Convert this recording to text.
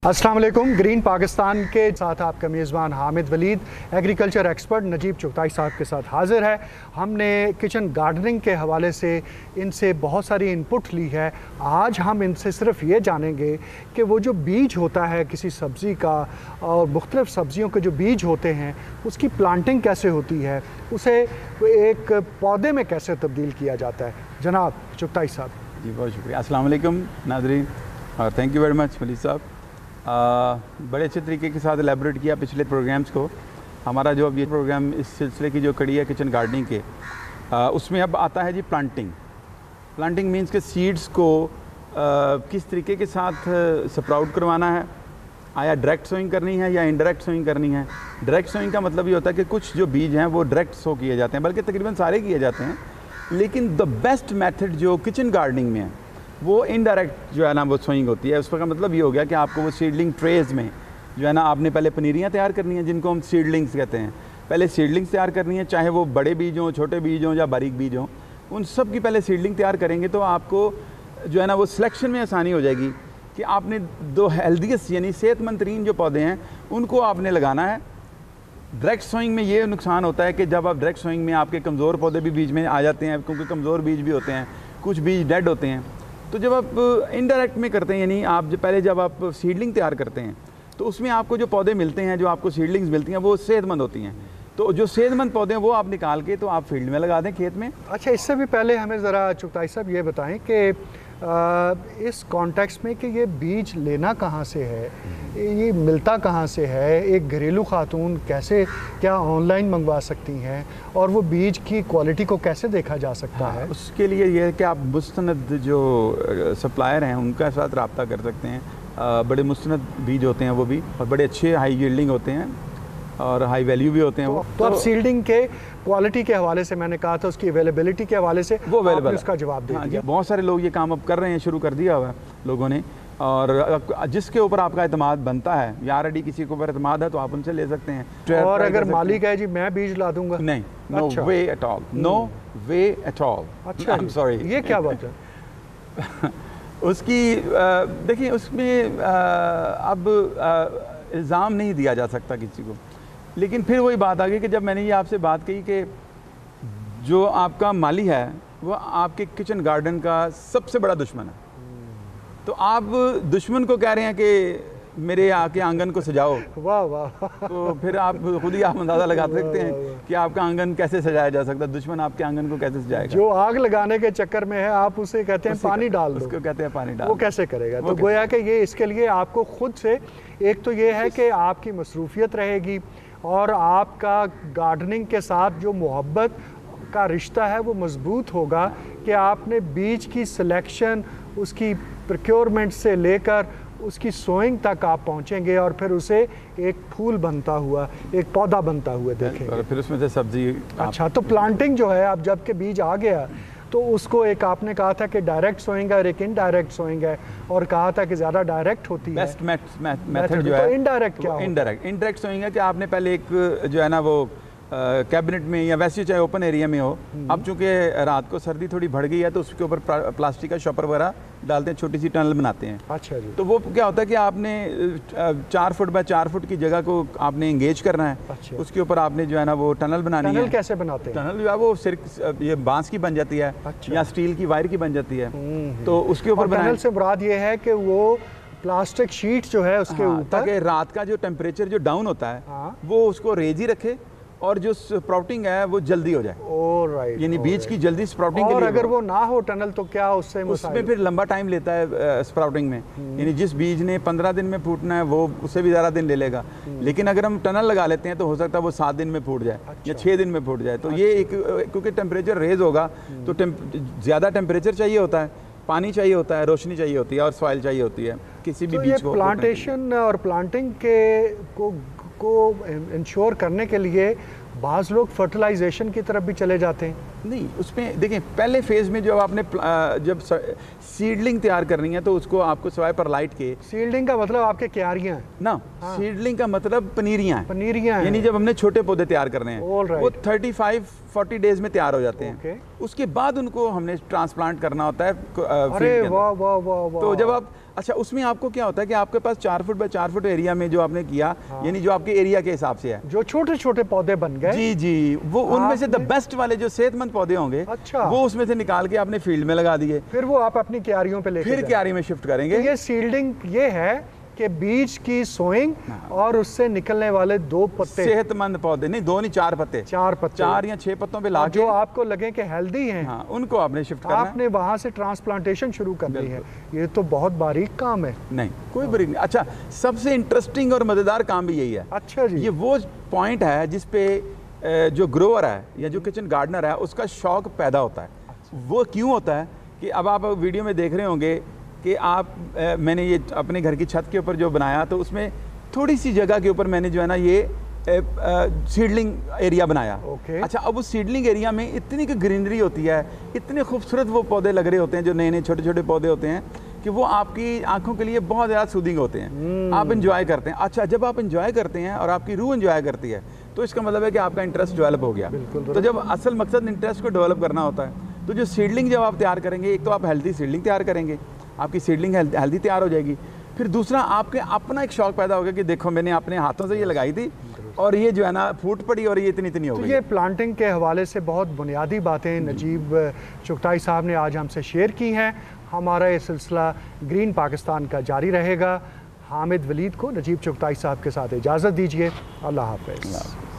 अस्सलाम वालेकुम। ग्रीन पाकिस्तान के साथ आपका मेज़बान हामिद वलीद एग्रीकल्चर एक्सपर्ट नजीब चुगताई साहब के साथ हाज़िर है। हमने किचन गार्डनिंग के हवाले से इनसे बहुत सारी इनपुट ली है। आज हम इनसे सिर्फ ये जानेंगे कि वो जो बीज होता है किसी सब्ज़ी का और मुख्तलिफ़ सब्ज़ियों के जो बीज होते हैं उसकी प्लांटिंग कैसे होती है, उसे एक पौधे में कैसे तब्दील किया जाता है। जनाब चुगताई साहब। जी बहुत शुक्रिया। अस्सलाम वालेकुम नाज़रीन और thank you very much Waleed साहब। बड़े अच्छे तरीके के साथ एलेबोरेट किया पिछले प्रोग्राम्स को। हमारा जो अब ये प्रोग्राम इस सिलसिले की जो कड़ी है किचन गार्डनिंग के, उसमें अब आता है जी प्लांटिंग। प्लांटिंग मींस के सीड्स को किस तरीके के साथ स्प्राउट करवाना है, आया डायरेक्ट सोइंग करनी है या इनडायरेक्ट सोइंग करनी है। डायरेक्ट सोइंग का मतलब ये होता है कि कुछ जो बीज हैं वो डायरेक्ट सो किए जाते हैं, बल्कि तकरीबन सारे किए जाते हैं, लेकिन द बेस्ट मेथड जो किचन गार्डनिंग में है वो इनडायरेक्ट जो है ना वो सोइंग होती है। उसका मतलब ये हो गया कि आपको वो सीडलिंग ट्रेज में जो है ना आपने पहले पनीरियाँ तैयार करनी है, जिनको हम सीडलिंग्स कहते हैं। पहले सीडलिंग्स तैयार करनी है, चाहे वो बड़े बीज हों, छोटे बीज हों या बारीक बीज हों, उन सब की पहले सीडलिंग तैयार करेंगे तो आपको जो है ना वो सिलेक्शन में आसानी हो जाएगी कि आपने दो हेल्दीस्ट यानी सेहतमंद तरीन जो पौधे हैं उनको आपने लगाना है। डायरेक्ट सोइंग में ये नुकसान होता है कि जब आप डायरेक्ट सोइंग में आपके कमज़ोर पौधे भी बीच में आ जाते हैं, क्योंकि कमज़ोर बीज भी होते हैं, कुछ बीज डेड होते हैं। तो जब आप इनडायरेक्ट में करते हैं, यानी आप जब आप सीडलिंग तैयार करते हैं तो उसमें आपको जो पौधे मिलते हैं, जो आपको सीडलिंग्स मिलती हैं, वो सेहतमंद होती हैं। तो जो सेहतमंद पौधे हैं वो आप निकाल के तो आप फील्ड में लगा दें, खेत में। अच्छा, इससे भी पहले हमें ज़रा चुगताई साहब ये बताएं कि इस कॉन्टेक्स्ट में कि ये बीज लेना कहाँ से है, ये मिलता कहाँ से है, एक घरेलू खातून कैसे क्या ऑनलाइन मंगवा सकती हैं, और वो बीज की क्वालिटी को कैसे देखा जा सकता है। उसके लिए ये है कि आप मुस्तनद जो सप्लायर हैं उनका साथ रब्ता कर सकते हैं। बड़े मुस्तनद बीज होते हैं वो भी, और बड़े अच्छे हाई यील्डिंग होते हैं और हाई वैल्यू भी होते हैं। तो अब सील्डिंग के क्वालिटी के हवाले से मैंने कहा था, उसकी अवेलेबिलिटी के हवाले से वो अवेलेबल, उसका जवाब दे दिया। बहुत सारे लोग ये काम अब कर रहे हैं, शुरू कर दिया हुआ है लोगों ने, और जिसके ऊपर आपका एतमाद बनता है या ऑलरेडी किसी के ऊपर एतमाद है तो आप उनसे ले सकते हैं। और अगर मालिक है जी मैं बीज ला दूंगा, नहीं, no way at all, no way at all. अच्छा, आई एम सॉरी, ये क्या बात है। उसकी देखिए उसमें अब इल्ज़ाम नहीं दिया जा सकता किसी को, लेकिन फिर वही बात आ गई कि जब मैंने ये आपसे बात कही कि जो आपका माली है वो आपके किचन गार्डन का सबसे बड़ा दुश्मन है, तो आप दुश्मन को कह रहे हैं कि मेरे आके आंगन को सजाओ। वाह वाह। तो फिर आप खुद ही आप अंदाज़ा लगा सकते हैं कि आपका आंगन कैसे सजाया जा सकता है, दुश्मन आपके आंगन को कैसे सजाएगा। जो आग लगाने के चक्कर में है आप उसे कहते हैं पानी डाल दो, उसको कहते हैं पानी डाल, वो कैसे करेगा। तो गोया कि ये इसके लिए आपको खुद से एक तो ये है कि आपकी मसरूफियत रहेगी और आपका गार्डनिंग के साथ जो मोहब्बत का रिश्ता है वो मजबूत होगा कि आपने बीज की सिलेक्शन, उसकी प्रोक्योरमेंट से लेकर उसकी सोइंग तक आप पहुंचेंगे और फिर उसे एक फूल बनता हुआ, एक पौधा बनता हुआ देखेंगे, और फिर उसमें से सब्जी। अच्छा, तो प्लांटिंग जो है अब जब के बीज आ गया तो उसको एक आपने कहा था कि डायरेक्ट सोइंग है और एक इनडायरेक्ट सोइंग है, और कहा था कि ज़्यादा डायरेक्ट होती है। बेस्ट मेथड जो है इनडायरेक्ट क्या है? इनडायरेक्ट सोइंग है कि आपने पहले एक जो है ना वो कैबिनेट में या वैसे चाहे ओपन एरिया में हो, अब चूंकि रात को सर्दी थोड़ी बढ़ गई है तो उसके ऊपर प्लास्टिक का शॉपर वगैरह डालते हैं, छोटी सी टनल बनाते हैं। अच्छा जी। तो वो क्या होता है कि आपने 4 फुट बाय 4 फुट की जगह को आपने एंगेज करना है। अच्छा। उसके ऊपर आपने जो है ना वो टनल बनानी है। टनल कैसे बनाते हैं? टनल जो है वो सिर्फ ये बांस की बन जाती है। अच्छा। या स्टील की वायर की बन जाती है। तो उसके ऊपर टनल से मुराद ये है कि वो प्लास्टिक शीट जो है उसके ऊपर, ताकि रात का जो टेम्परेचर जो डाउन होता है वो उसको रेज ही रखे और जो स्प्राउटिंग है वो जल्दी हो जाए। ऑलराइट, यानी बीज की जल्दी स्प्राउटिंग के लिए। और अगर वो ना हो टनल तो क्या उसमें फिर लंबा टाइम लेता है स्प्राउटिंग में, यानी जिस बीज ने 15 दिन में फूटना है वो उससे भी ज़्यादा दिन ले लेगा। लेकिन अगर हम टनल लगा लेते हैं तो हो सकता है वो 7 दिन में फूट जाए। अच्छा। या 6 दिन में फूट जाए। तो ये एक, क्योंकि टेम्परेचर रेज होगा तो ज़्यादा टेम्परेचर चाहिए होता है, पानी चाहिए होता है, रोशनी चाहिए होती है और सॉइल चाहिए होती है किसी भी बीज को। प्लांटेशन और प्लांटिंग के को इंश्योर करने के लिए बाज़ लोग फर्टिलाइजेशन की तरफ भी चले जाते हैं। नहीं, उसमें देखें पहले फेज़ में जो आपने जब सीडलिंग तैयार करनी है तो उसको आपको सवाए पर लाइट के, सीडलिंग का मतलब आपके क्यारियां हैं ना, सीडलिंग का मतलब पनीरियां हैं, पनीरियां हैं, यानी जब हमने छोटे पौधे तैयार करने हैं Alright. वो 35-40 डेज में तैयार हो जाते हैं। Okay. उसके बाद उनको हमने ट्रांसप्लांट करना होता है अरे वाह वाह वाह वाह। तो जब आप, अच्छा उसमें आपको क्या होता है कि आपके पास 4 फुट बाय 4 फुट एरिया में जो आपने किया, यानी जो आपके एरिया के हिसाब से है, जो छोटे छोटे पौधे बन गए, जी जी, वो उनमें से द बेस्ट वाले जो सेहतमंद पौधे होंगे, अच्छा, वो उसमें से निकाल के आपने फील्ड में लगा दिए, फिर वो आप अपनी क्यारियों पे लेके फिर क्यारी में शिफ्ट करेंगे। तो ये सीडलिंग ये है कि बीज की सोइंग और उससे निकलने वाले 2 पत्ते, सेहतमंद पौधे, नहीं 2 नहीं 4 पत्ते, 4 पत्ते, 4 या 6 पत्तों पे ला जो आपको लगे कि हेल्दी हैं, हाँ, उनको आपने शिफ्ट करना है। आपने वहां से ट्रांसप्लांटेशन शुरू करनी है। ये तो बहुत बारीक काम है। नहीं, कोई बारीक नहीं। अच्छा, सबसे इंटरेस्टिंग और मजेदार काम भी यही है। अच्छा जी, ये वो पॉइंट है जिस पे जो ग्रोअर है या जो किचन गार्डनर है उसका शौक पैदा होता है। वो क्यों होता है कि अब आप वीडियो में देख रहे होंगे कि मैंने ये अपने घर की छत के ऊपर जो बनाया, तो उसमें थोड़ी सी जगह के ऊपर मैंने जो है ना ये सीडलिंग एरिया बनाया। अच्छा, अब उस सीडलिंग एरिया में इतनी की ग्रीनरी होती है, इतने खूबसूरत वो पौधे लग रहे होते हैं, जो नए नए छोटे छोटे पौधे होते हैं, कि वो आपकी आंखों के लिए बहुत ज़्यादा सूदिंग होते हैं, आप इंजॉय करते हैं। अच्छा, जब आप इंजॉय करते हैं और आपकी रूह इंजॉय करती है, तो इसका मतलब है कि आपका इंटरेस्ट डेवलप हो गया। तो जब असल मकसद इंटरेस्ट को डेवलप करना होता है, तो जो सीडलिंग जब आप तैयार करेंगे, एक तो आप हेल्दी सीडलिंग तैयार करेंगे, आपकी सीडलिंग हेल्दी तैयार हो जाएगी। फिर दूसरा, आपके अपना एक शौक पैदा होगा कि देखो मैंने अपने हाथों से ये लगाई थी और ये जो है ना फूट पड़ी और ये इतनी हो गई। ये प्लांटिंग के हवाले से बहुत बुनियादी बातें नजीब चुगताई साहब ने आज हमसे शेयर की हैं। हमारा ये सिलसिला ग्रीन पाकिस्तान का जारी रहेगा। हामिद वलीद को नजीब चुगताई साहब के साथ इजाज़त दीजिए। अल्लाह हाफ़िज़।